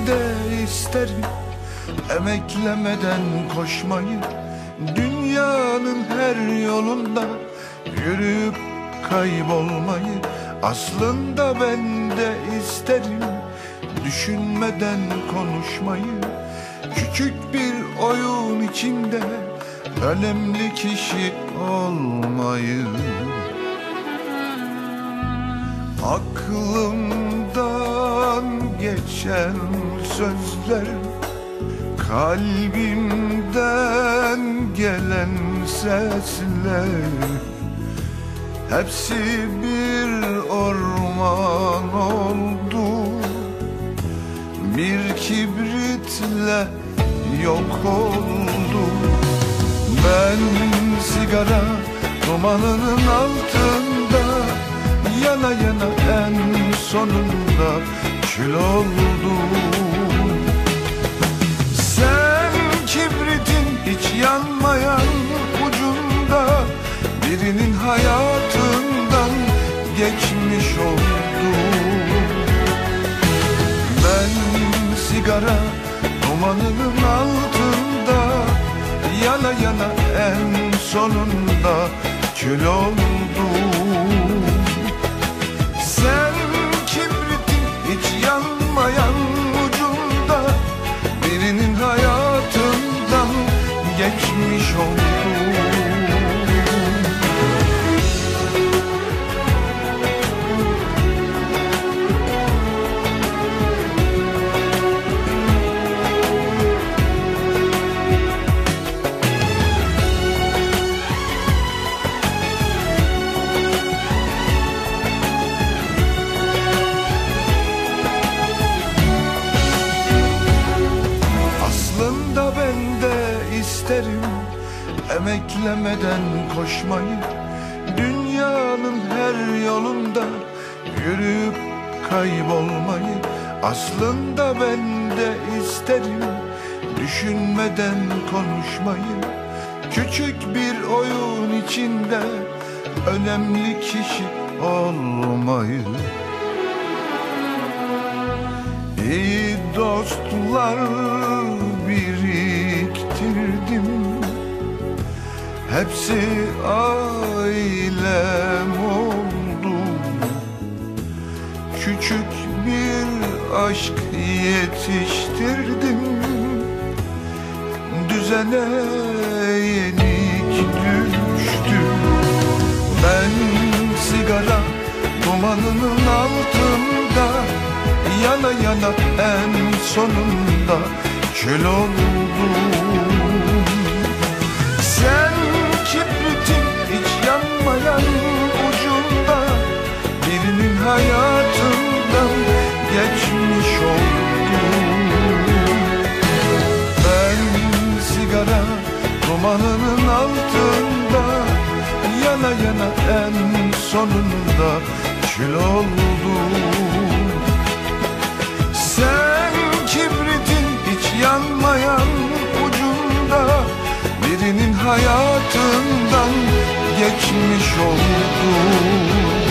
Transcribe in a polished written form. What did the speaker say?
de isterim emeklemeden koşmayı, dünyanın her yolunda yürüyüp kaybolmayı. Aslında ben de isterim düşünmeden konuşmayı, küçük bir oyun içinde önemli kişi olmayı. Aklımdan geçen sözler, kalbimden gelen sesler, hepsi bir orman oldu, bir kibritle yok oldu. Ben sigara dumanının altında yana yana en sonunda kül oldum. Sen kibritin hiç yanmayan ucunda birinin hayatından geçmiş oldum. Ben sigara dumanının altında yana yana en sonunda kül oldum. Sen kibritin hiç yanmayan ucunda birinin hayatından geçmiş oldum. İsterim emeklemeden koşmayı, dünyanın her yolunda yürüyüp kaybolmayı. Aslında ben de isterim düşünmeden konuşmayı, küçük bir oyun içinde önemli kişi olmayı. İyi dostlar biriktirdim, hepsi ailem oldu. Küçük bir aşk yetiştirdim, düzene yenik düştü. Ben sigara dumanının altında yana yana en sonunda kül oldum. Sen kibritin hiç yanmayan ucunda birinin hayatından geçmiş oldum. Ben sigara dumanının altında yana yana en sonunda kül oldum. Sen kibritin hiç yanmayan ucunda birinin hayatından geçmiş oldum.